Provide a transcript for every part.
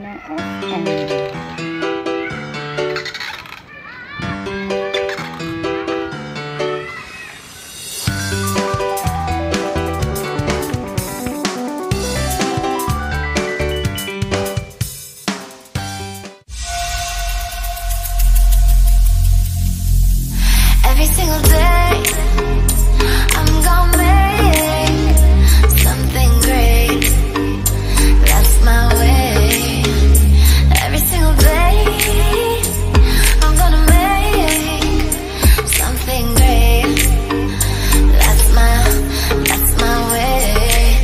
ng SM. Every single day, I'm gonna make something great. That's my way. Every single day, I'm gonna make something great. That's my way.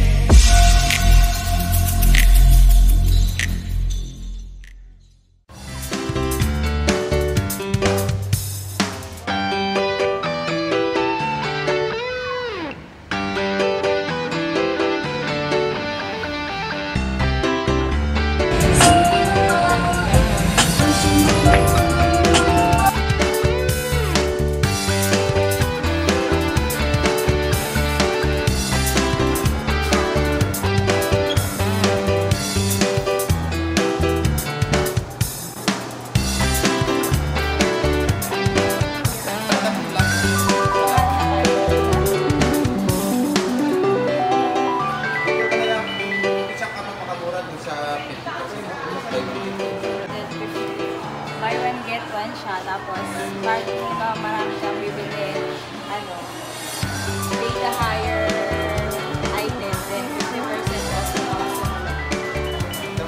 Buy one, get one siya. Tapos, part nito, marami kang bibili, data higher items, then 50% off yung mga sumunod.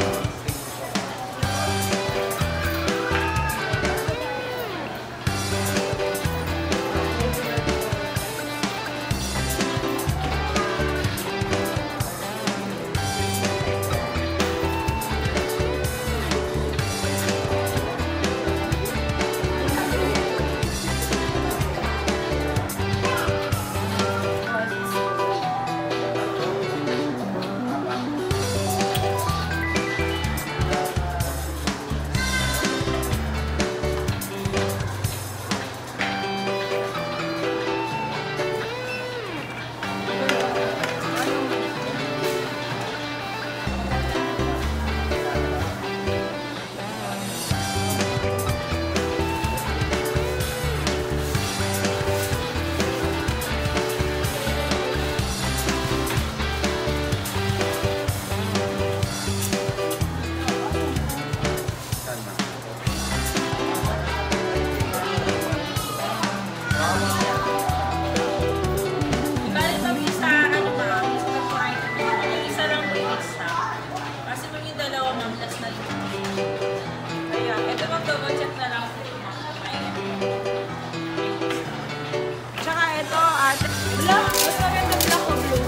Tsaka ito, black. Mas maganda black o blue.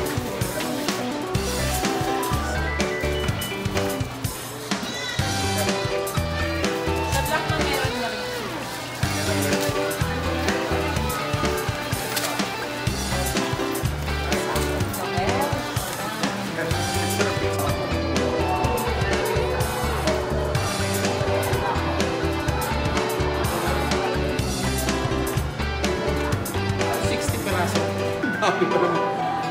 Sa black na meron na rin. Happy pa naman.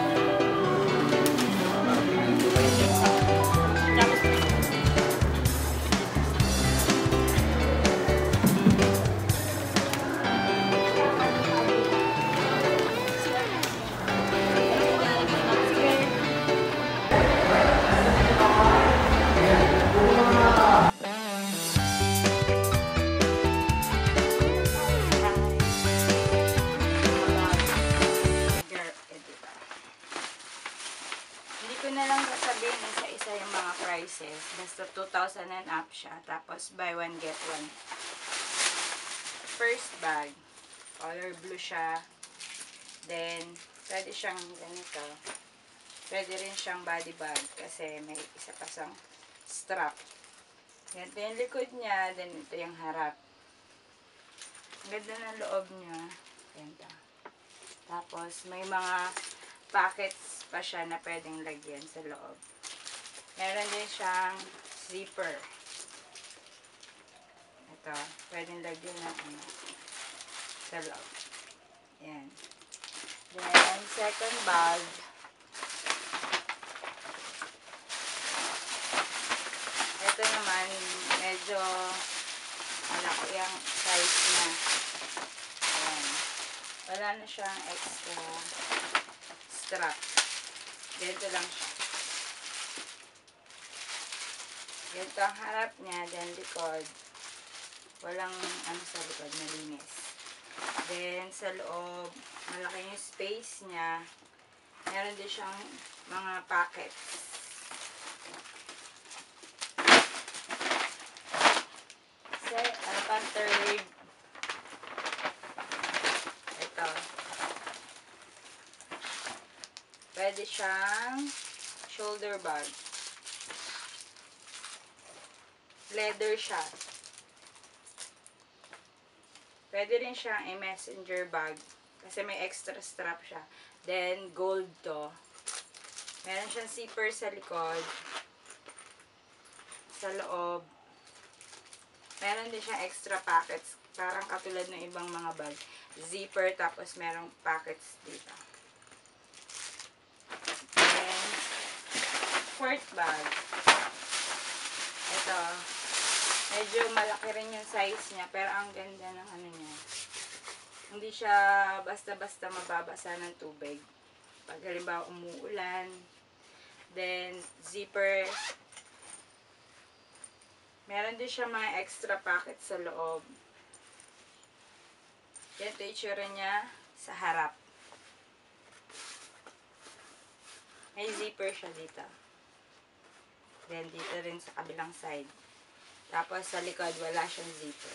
Na lang sasabihin isa-isa yung mga prices. Basta 2,000 and up siya. Tapos buy one, get one. First bag, color blue siya. Then, pwede siyang ganito. Pwede rin siyang body bag kasi may isa pa siyang strap. Ganito yung likod niya. Then, ito yung harap. Ang ganda ng loob niya. Ganito. Tapos, may mga packets pa siya na pwedeng lagyan sa loob. Meron din siyang zipper. Ito, pwedeng lagyan ng sa loob. Yan. Then, second bag. Ito naman, medyo malaki ang size niya. Ayan. Wala na siyang extra strap. Ganito lang siya. Ganito ang harap niya, then likod. Walang ano sa likod, malinis. Then sa loob, malaki yung space niya. Meron din siyang mga pockets. Pang third, ito. Pwede siyang shoulder bag. Leather siya. Pwede rin siyang messenger bag. Kasi may extra strap siya. Then, gold to. Meron siyang zipper sa likod. Sa loob. Meron din siyang extra pockets. Parang katulad ng ibang mga bag. Zipper, tapos merong pockets dito. Then, fourth bag. Ito. Medyo malaki rin yung size niya. Pero ang ganda ng ano niya. Hindi siya basta-basta mababasa ng tubig. Pag halimbawa umuulan. Then, zipper. Meron din siya mga extra pockets sa loob. Yan, ito itsura niya sa harap. May zipper siya dito. Then, dito rin sa kabilang side. Tapos, sa likod, wala siyang zipper.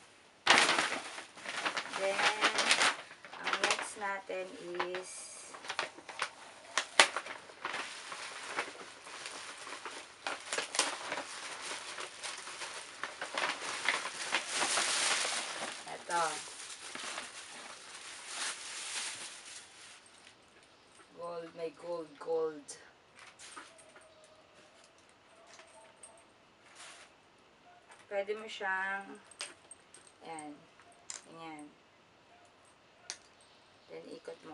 Then, ang next natin is ito. Gold, may gold. Pwede mo siyang yan. Ganyan. Then, ikot mo.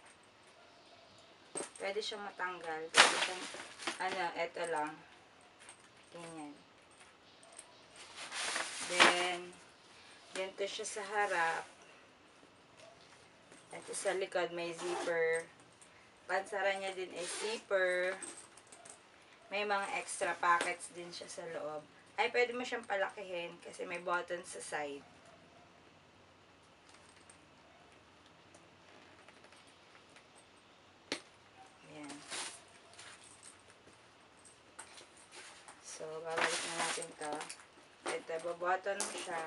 Pwede siyang matanggal. Pwede siyang, eto lang. Ganyan. Then, ganito siya sa harap. Ito sa likod, may zipper. Pansara niya din ay zipper. May mga extra pockets din siya sa loob. Ay, pwede mo siyang palakihin kasi may button sa side. Ayan. So, babalik na natin to. Ito, babutton mo siya.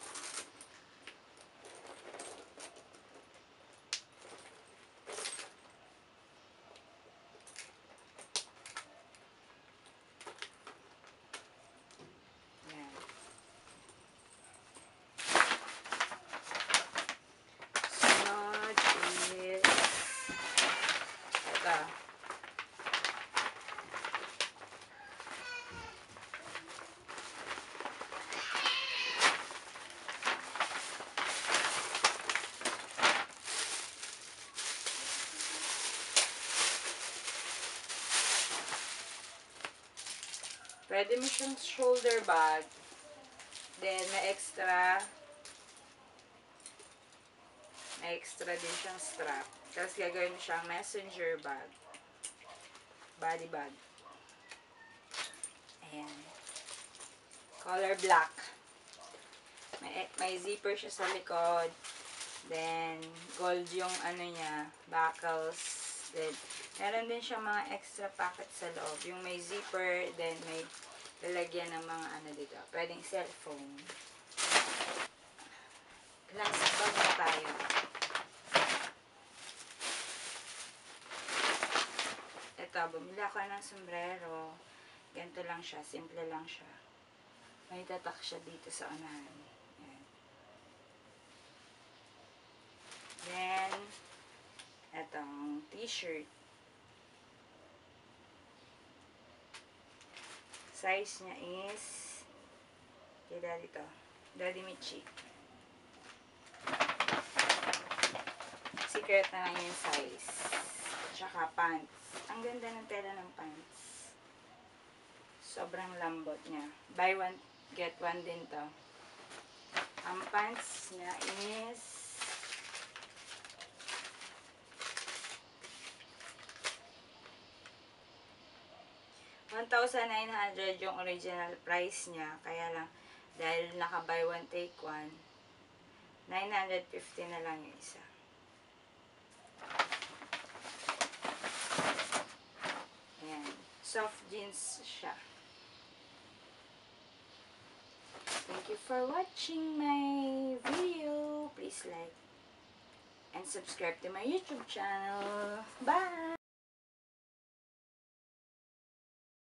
Pwede mo siyang shoulder bag. Then, may extra din siyang strap. Tapos, gagawin mo siyang messenger bag. Body bag. Ayan. Color black. May zipper siya sa likod. Then, gold yung niya, buckles. Then, meron din siya mga extra pocket sa loob. Yung may zipper, then may lalagyan ng mga dito. Pwedeng cellphone. Plastic bag na tayo. Ito, bumili ako ng sombrero. Ganito lang siya. Simple lang siya. May tatak siya dito sa unahan. Ayan. Then, etong t-shirt. Size niya is kay Daddy to. Daddy Michi. Secret na lang yung size. Tsaka pants. Ang ganda ng tela ng pants. Sobrang lambot niya. Buy one, get one din to. Ang pants niya is 1,900 yung original price niya. Kaya lang, dahil naka-buy one, take one, 950 na lang yung isa. Ayan. Soft jeans siya. Thank you for watching my video. Please like and subscribe to my YouTube channel. Bye!